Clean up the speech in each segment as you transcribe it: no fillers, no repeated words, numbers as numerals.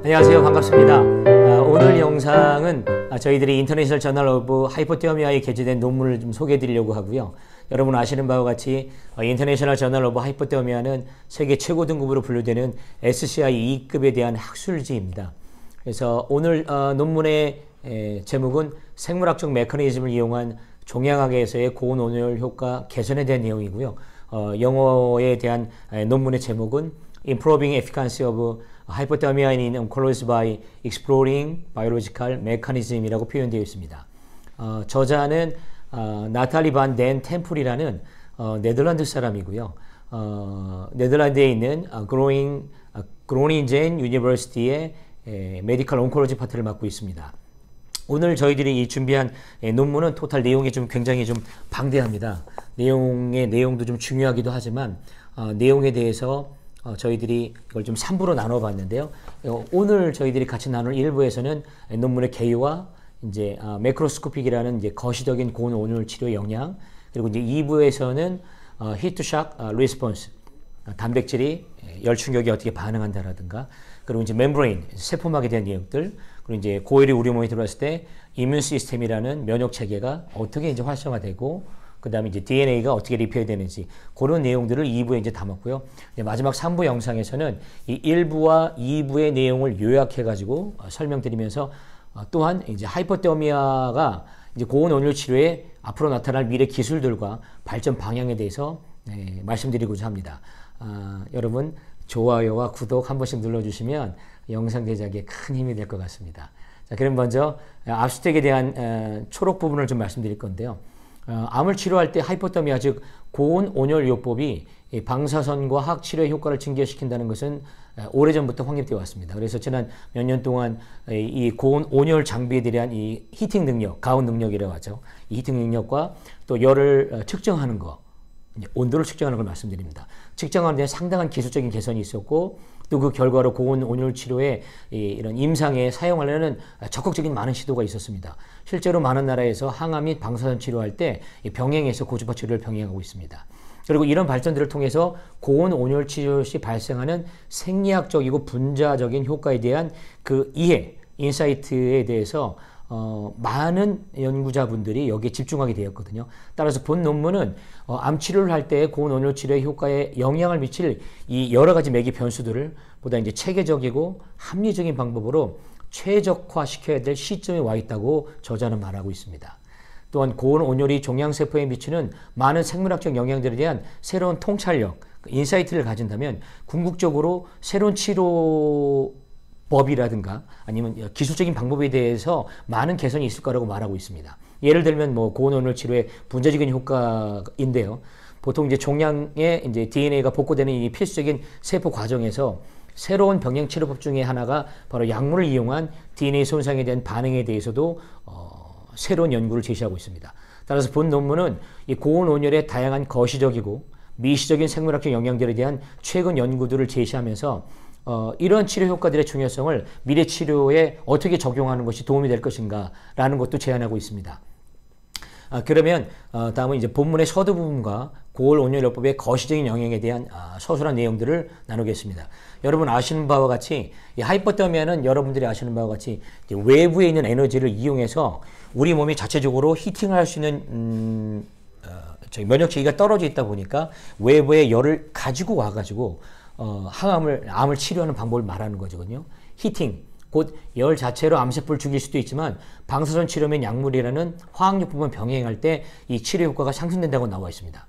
안녕하세요. 반갑습니다. 오늘 영상은 저희들이 인터내셔널 저널 오브 하이포테미아에 게재된 논문을 좀 소개해 드리려고 하고요. 여러분 아시는 바와 같이 인터내셔널 저널 오브 하이포테미아는 세계 최고 등급으로 분류되는 SCI 2급에 대한 학술지입니다. 그래서 오늘 논문의 제목은 생물학적 메커니즘을 이용한 종양학에서의 고온 온열 효과 개선에 대한 내용이고요. 영어에 대한 논문의 제목은 Improving Efficacy of Hypothermia in Oncology by Exploring Biological Mechanism이라고 표현되어 있습니다. 저자는 나탈리 반 덴 템플이라는 네덜란드 사람이고요. 네덜란드에 있는 그로닝젠 유니버시티의 메디컬 온콜로지 파트를 맡고 있습니다. 오늘 저희들이 이 준비한 논문은 토탈 내용이 좀 굉장히 좀 방대합니다. 내용도 좀 중요하기도 하지만 내용에 대해서 저희들이 이걸 좀 3부로 나눠봤는데요. 오늘 저희들이 같이 나눌 1부에서는 논문의 개요와 이제 매크로스코픽이라는 이제 거시적인 고온 온열 치료 영향, 그리고 이제 2부에서는 히트샥 리스폰스, 단백질이 열 충격에 어떻게 반응한다라든가, 그리고 이제 멤브레인, 세포막에 대한 내용들, 그리고 이제 고열이 우리 몸에 들어왔을 때 이뮨 시스템이라는 면역 체계가 어떻게 이제 활성화되고, 그 다음에 이제 DNA가 어떻게 리페어 되는지 그런 내용들을 2부에 이제 담았고요. 마지막 3부 영상에서는 이 1부와 2부의 내용을 요약해가지고 설명드리면서 또한 이제 하이포테미아가 이제 고온 온열 치료에 앞으로 나타날 미래 기술들과 발전 방향에 대해서 말씀드리고자 합니다. 여러분 좋아요와 구독 한 번씩 눌러주시면 영상 제작에 큰 힘이 될 것 같습니다. 자, 그럼 먼저 압수텍에 대한 초록 부분을 좀 말씀드릴 건데요. 암을 치료할 때 하이포테미아, 즉 고온 온열 요법이 방사선과 항치료 효과를 증가시킨다는 것은 오래전부터 확립되어 왔습니다. 그래서 지난 몇 년 동안 이 고온 온열 장비에 대한 이 히팅 능력, 가온 능력이라고 하죠. 이 히팅 능력과 또 열을 측정하는 거, 온도를 측정하는 걸 말씀드립니다. 측정하는 데 상당한 기술적인 개선이 있었고, 또 그 결과로 고온 온열 치료에 이런 임상에 사용하려는 적극적인 많은 시도가 있었습니다. 실제로 많은 나라에서 항암 및 방사선 치료할 때 병행해서 고주파 치료를 병행하고 있습니다. 그리고 이런 발전들을 통해서 고온 온열 치료 시 발생하는 생리학적이고 분자적인 효과에 대한 그 이해, 인사이트에 대해서 많은 연구자분들이 여기에 집중하게 되었거든요. 따라서 본 논문은 암 치료를 할 때 고온 온열 치료의 효과에 영향을 미칠 이 여러 가지 매개 변수들을 보다 이제 체계적이고 합리적인 방법으로 최적화시켜야 될 시점에 와 있다고 저자는 말하고 있습니다. 또한 고온 온열이 종양세포에 미치는 많은 생물학적 영향들에 대한 새로운 통찰력, 인사이트를 가진다면 궁극적으로 새로운 치료 법이라든가 아니면 기술적인 방법에 대해서 많은 개선이 있을 거라고 말하고 있습니다. 예를 들면 뭐 고온 온열 치료의 분자적인 효과인데요. 보통 이제 종양에 이제 DNA가 복구되는 이 필수적인 세포 과정에서 새로운 병행 치료법 중에 하나가 바로 약물을 이용한 DNA 손상에 대한 반응에 대해서도 새로운 연구를 제시하고 있습니다. 따라서 본 논문은 이 고온 온열의 다양한 거시적이고 미시적인 생물학적 영향들에 대한 최근 연구들을 제시하면서 이런 치료 효과들의 중요성을 미래 치료에 어떻게 적용하는 것이 도움이 될 것인가 라는 것도 제안하고 있습니다. 그러면 다음은 이제 본문의 서두 부분과 고온 온열 요법의 거시적인 영향에 대한 서술한 내용들을 나누겠습니다. 여러분 아시는 바와 같이 이 하이포테미아는 여러분들이 아시는 바와 같이 외부에 있는 에너지를 이용해서 우리 몸이 자체적으로 히팅을 할 수 있는 면역 체계가 떨어져 있다 보니까 외부의 열을 가지고 와가지고 암을 치료하는 방법을 말하는 거거든요. 히팅, 곧 열 자체로 암세포를 죽일 수도 있지만 방사선 치료면 약물이라는 화학요법을 병행할 때 이 치료 효과가 상승된다고 나와 있습니다.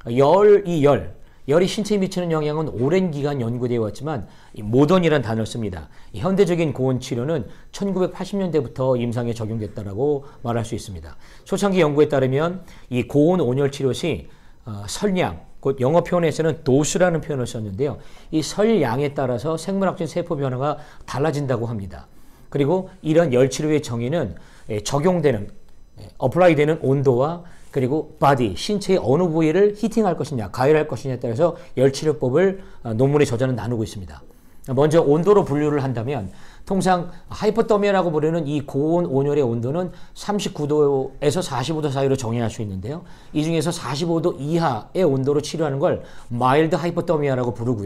열이 신체에 미치는 영향은 오랜 기간 연구되어 왔지만 모던이라는 단어를 씁니다. 현대적인 고온 치료는 1980년대부터 임상에 적용됐다고 말할 수 있습니다. 초창기 연구에 따르면 이 고온 온열 치료 시 설량, 곧 영어 표현에서는 도수라는 표현을 썼는데요. 이 설량에 따라서 생물학적 세포 변화가 달라진다고 합니다. 그리고 이런 열치료의 정의는 적용되는, 어플라이되는 온도와 그리고 바디, 신체의 어느 부위를 히팅할 것이냐, 가열할 것이냐에 따라서 열치료법을 논문의 저자는 나누고 있습니다. 먼저 온도로 분류를 한다면 통상 하이포터미아라고 부르는 이 고온 온열의 온도는 39도에서 45도 사이로 정의할 수 있는데요. 이 중에서 45도 이하의 온도로 치료하는 걸 마일드 하이포터미아라고 부르고요.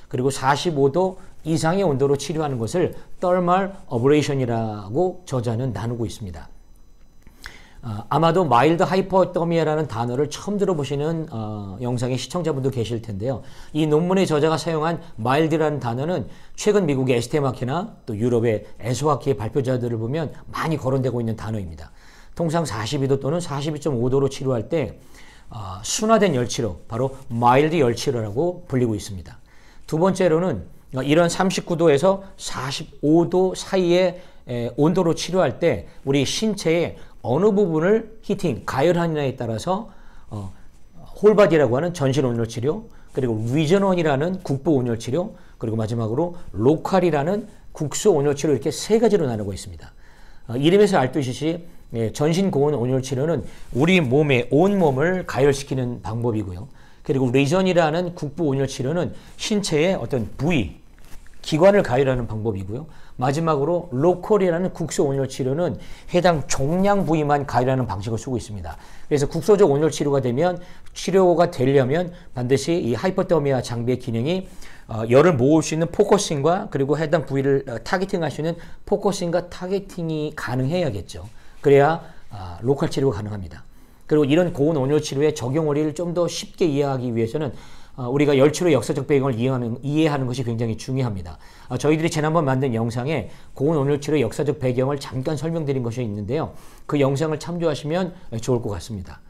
그리고 45도 이상의 온도로 치료하는 것을 thermal ablation이라고 저자는 나누고 있습니다. 아마도 마일드 하이퍼더미아라는 단어를 처음 들어보시는 영상의 시청자분도 계실 텐데요. 이 논문의 저자가 사용한 마일드라는 단어는 최근 미국의 에스테마키나 또 유럽의 에소아키의 발표자들을 보면 많이 거론되고 있는 단어입니다. 통상 42도 또는 42.5도로 치료할 때 순화된 열치료, 바로 마일드 열치료라고 불리고 있습니다. 두 번째로는 이런 39도에서 45도 사이의 온도로 치료할 때 우리 신체의 어느 부분을 히팅, 가열하느냐에 따라서 홀바디라고 하는 전신 온열 치료, 그리고 리전원이라는 국부 온열 치료, 그리고 마지막으로 로컬이라는 국소 온열 치료, 이렇게 세 가지로 나누고 있습니다. 이름에서 알듯이 전신 고온 온열 치료는 우리 몸의 온몸을 가열시키는 방법이고요. 그리고 리전이라는 국부 온열 치료는 신체의 어떤 부위, 기관을 가열하는 방법이고요. 마지막으로 로컬이라는 국소 온열 치료는 해당 종양 부위만 가열하는 방식을 쓰고 있습니다. 그래서 국소적 온열 치료가 되려면 반드시 이 하이퍼더미아 장비의 기능이 열을 모을 수 있는 포커싱과 그리고 해당 부위를 타겟팅할 수 있는 포커싱과 타겟팅이 가능해야겠죠. 그래야 로컬 치료가 가능합니다. 그리고 이런 고온 온열 치료의 적용 원리를 좀 더 쉽게 이해하기 위해서는 우리가 열치료의 역사적 배경을 이해하는 것이 굉장히 중요합니다. 저희들이 지난번 만든 영상에 고온 온열 치료의 역사적 배경을 잠깐 설명드린 것이 있는데요. 그 영상을 참조하시면 좋을 것 같습니다.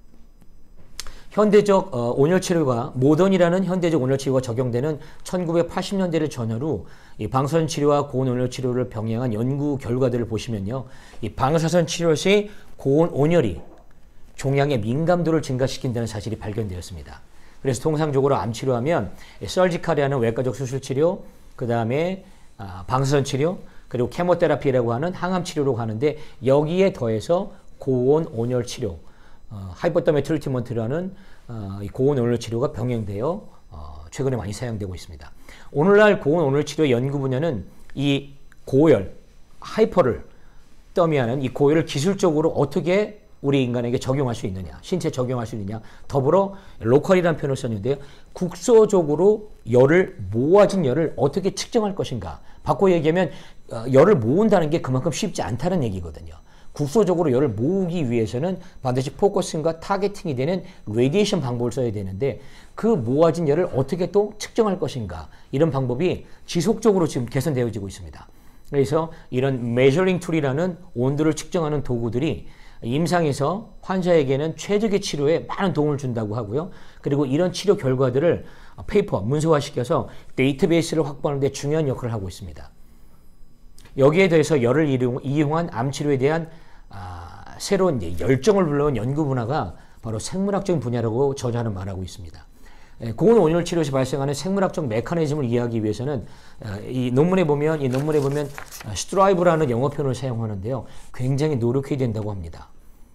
현대적 온열 치료가 모던이라는 현대적 온열 치료가 적용되는 1980년대를 전후로 이 방사선 치료와 고온 온열 치료를 병행한 연구 결과들을 보시면요. 이 방사선 치료 시 고온 온열이 종양의 민감도를 증가시킨다는 사실이 발견되었습니다. 그래서 통상적으로 암 치료하면 서지컬이라는 외과적 수술 치료, 그 다음에 방사선 치료, 그리고 케모테라피라고 하는 항암 치료로 가는데 여기에 더해서 고온 온열 치료, 하이퍼더미아 트리트먼트라는 고온 온열 치료가 병행되어 최근에 많이 사용되고 있습니다. 오늘날 고온 온열 치료 연구 분야는 이 고열, 하이퍼를 더미하는 이 고열을 기술적으로 어떻게 우리 인간에게 적용할 수 있느냐, 신체에 적용할 수 있느냐, 더불어 로컬이라는 표현을 썼는데요. 국소적으로 모아진 열을 어떻게 측정할 것인가. 바꿔 얘기하면 열을 모은다는 게 그만큼 쉽지 않다는 얘기거든요. 국소적으로 열을 모으기 위해서는 반드시 포커싱과 타겟팅이 되는 레디에이션 방법을 써야 되는데 그 모아진 열을 어떻게 또 측정할 것인가. 이런 방법이 지속적으로 지금 개선되어지고 있습니다. 그래서 이런 메저링 툴이라는 온도를 측정하는 도구들이 임상에서 환자에게는 최적의 치료에 많은 도움을 준다고 하고요. 그리고 이런 치료 결과들을 페이퍼, 문서화시켜서 데이터베이스를 확보하는 데 중요한 역할을 하고 있습니다. 여기에 대해서 열을 이용한 암치료에 대한 새로운 열정을 불러온 연구 분야가 바로 생물학적인 분야라고 저자는 말하고 있습니다. 고온 온열 치료에서 발생하는 생물학적 메커니즘을 이해하기 위해서는 이 논문에 보면 스트라이브라는 영어 표현을 사용하는데요. 굉장히 노력해야 된다고 합니다.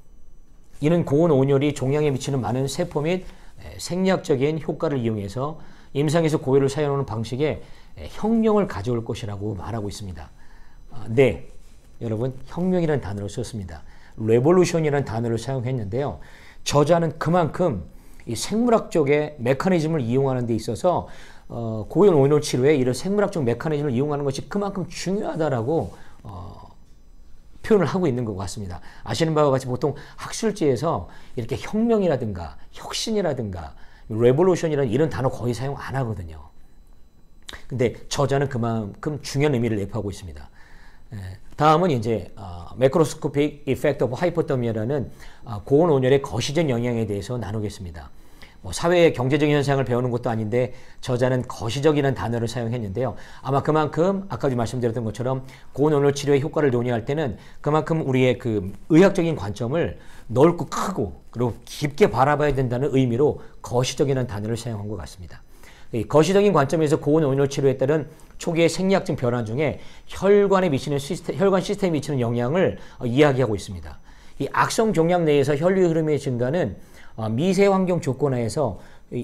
이는 고온 온열이 종양에 미치는 많은 세포 및 생리학적인 효과를 이용해서 임상에서 고열을 사용하는 방식에 혁명을 가져올 것이라고 말하고 있습니다. 네, 여러분, 혁명이라는 단어를 썼습니다. 레볼루션이라는 단어를 사용했는데요. 저자는 그만큼 이 생물학적의 메커니즘을 이용하는 데 있어서 고온 온열 치료에 이런 생물학적 메커니즘을 이용하는 것이 그만큼 중요하다라고 표현을 하고 있는 것 같습니다. 아시는 바와 같이 보통 학술지에서 이렇게 혁명이라든가 혁신이라든가 레볼루션이라는 이런 단어 거의 사용 안 하거든요. 근데 저자는 그만큼 중요한 의미를 내포하고 있습니다. 다음은 이제 매크로스코픽 이펙트 오브 하이포더미아라는 고온 온열의 거시적 영향에 대해서 나누겠습니다. 사회의 경제적인 현상을 배우는 것도 아닌데 저자는 거시적이라는 단어를 사용했는데요. 아마 그만큼 아까도 말씀드렸던 것처럼 고온 온열 치료의 효과를 논의할 때는 그만큼 우리의 그 의학적인 관점을 넓고 크고 그리고 깊게 바라봐야 된다는 의미로 거시적이라는 단어를 사용한 것 같습니다. 이 거시적인 관점에서 고온 온열 치료에 따른 초기의 생리학적 변화 중에 혈관 시스템에 미치는 영향을 이야기하고 있습니다. 이 악성 종양 내에서 혈류 흐름의 증가는 미세 환경 조건 하에서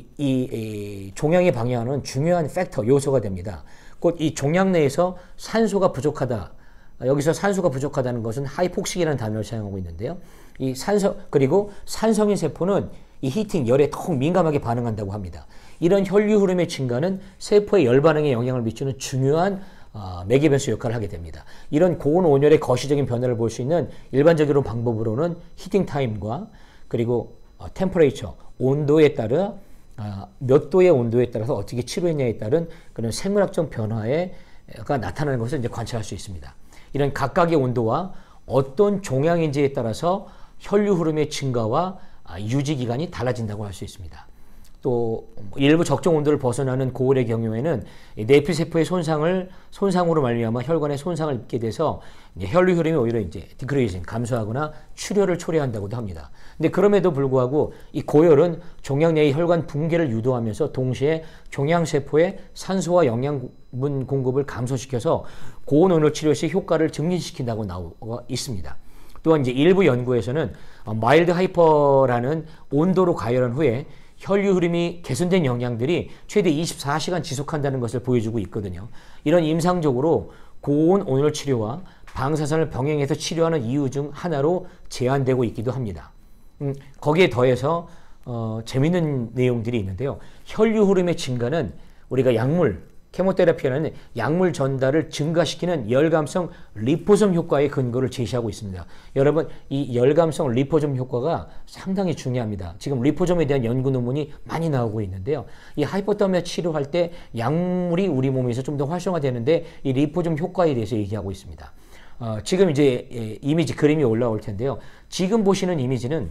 이 종양에 방해하는 중요한 팩터, 요소가 됩니다. 곧 이 종양 내에서 산소가 부족하다. 여기서 산소가 부족하다는 것은 하이폭식이라는 단어를 사용하고 있는데요. 그리고 산성인 세포는 이 히팅, 열에 더욱 민감하게 반응한다고 합니다. 이런 혈류 흐름의 증가는 세포의 열 반응에 영향을 미치는 중요한 맥의 변수 역할을 하게 됩니다. 이런 고온 온열의 거시적인 변화를 볼 수 있는 일반적으로 방법으로는 히팅 타임과 그리고 템퍼레이처, 온도에 따라 몇 도의 온도에 따라서 어떻게 치료했냐에 따른 그런 생물학적 변화가 나타나는 것을 이제 관찰할 수 있습니다. 이런 각각의 온도와 어떤 종양인지에 따라서 혈류 흐름의 증가와 유지 기간이 달라진다고 할 수 있습니다. 또 일부 적정 온도를 벗어나는 고열의 경우에는 내피세포의 손상으로 말미암아 혈관에 손상을 입게 돼서 이제 혈류 흐름이 오히려 이제 디크리징, 감소하거나 출혈을 초래한다고도 합니다. 근데 그럼에도 불구하고 이 고열은 종양 내의 혈관 붕괴를 유도하면서 동시에 종양세포의 산소와 영양분 공급을 감소시켜서 고온 온열 치료 시 효과를 증진시킨다고 나오고 있습니다. 또한 이제 일부 연구에서는 마일드 하이퍼라는 온도로 가열한 후에 혈류 흐름이 개선된 영양들이 최대 24시간 지속한다는 것을 보여주고 있거든요. 이런 임상적으로 고온 온열 치료와 방사선을 병행해서 치료하는 이유 중 하나로 제한되고 있기도 합니다. 거기에 더해서 재미있는 내용들이 있는데요. 혈류 흐름의 증가는 우리가 케모테라피라는 약물 전달을 증가시키는 열감성 리포솜 효과의 근거를 제시하고 있습니다. 여러분, 이 열감성 리포솜 효과가 상당히 중요합니다. 지금 리포솜에 대한 연구 논문이 많이 나오고 있는데요. 이 하이포터미아 치료할 때 약물이 우리 몸에서 좀 더 활성화되는데 이 리포솜 효과에 대해서 얘기하고 있습니다. 지금 이제 이미지 그림이 올라올 텐데요. 지금 보시는 이미지는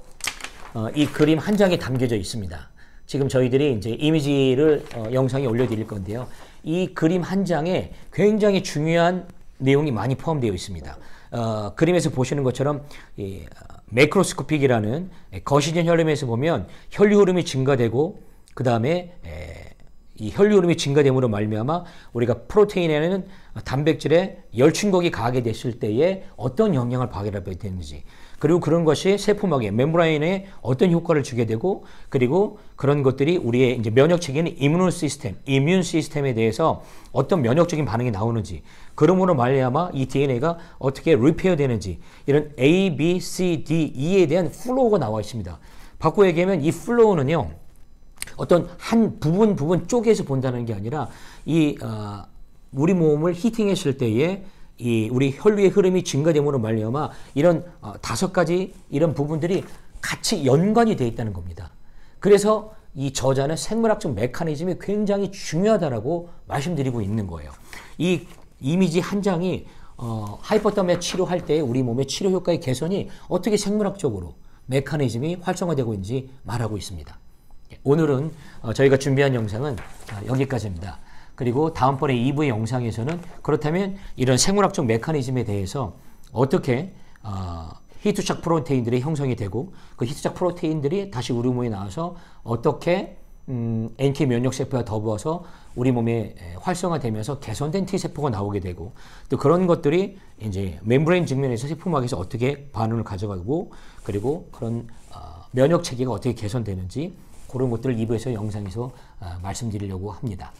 이 그림 한 장에 담겨져 있습니다. 지금 저희들이 이제 이미지를 영상에 올려드릴 건데요. 이 그림 한 장에 굉장히 중요한 내용이 많이 포함되어 있습니다. 그림에서 보시는 것처럼 이 매크로스코픽이라는 거시적 혈름에서 보면 혈류 흐름이 증가되고 그 다음에 이 혈류 흐름이 증가됨으로 말미암아 우리가 프로테인에는 단백질에 열충곡이 가하게 됐을 때에 어떤 영향을 발휘하게 되는지, 그리고 그런 것이 세포막에 멤브레인에 어떤 효과를 주게 되고, 그리고 그런 것들이 우리의 이제 면역 체계는 이뮨 시스템에 대해서 어떤 면역적인 반응이 나오는지, 그러므로 말미암아 이 DNA가 어떻게 리페어 되는지, 이런 A, B, C, D, E에 대한 플로우가 나와 있습니다. 바꿔 얘기하면 이 플로우는요, 어떤 한 부분 쪼개서 본다는 게 아니라 우리 몸을 히팅했을 때에 이 우리 혈류의 흐름이 증가됨으로 말미암아 이런 5가지 이런 부분들이 같이 연관이 되어 있다는 겁니다. 그래서 이 저자는 생물학적 메커니즘이 굉장히 중요하다라고 말씀드리고 있는 거예요. 이 이미지 한 장이 하이퍼터미아 치료할 때 우리 몸의 치료 효과의 개선이 어떻게 생물학적으로 메커니즘이 활성화되고 있는지 말하고 있습니다. 오늘은 저희가 준비한 영상은 여기까지입니다. 그리고 다음번에 2부의 영상에서는 그렇다면 이런 생물학적 메커니즘에 대해서 어떻게 히트착 프로테인들이 형성이 되고 그 히트착 프로테인들이 다시 우리 몸에 나와서 어떻게 NK 면역세포와 더불어서 우리 몸에 활성화되면서 개선된 T세포가 나오게 되고, 또 그런 것들이 이제 멤브레인 측면에서 세포막에서 어떻게 반응을 가져가고, 그리고 그런 면역 체계가 어떻게 개선되는지 그런 것들을 2부에서 영상에서 말씀드리려고 합니다.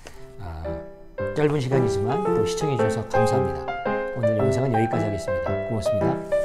짧은 시간이지만 또 시청해 주셔서 감사합니다. 오늘 영상은 여기까지 하겠습니다. 고맙습니다.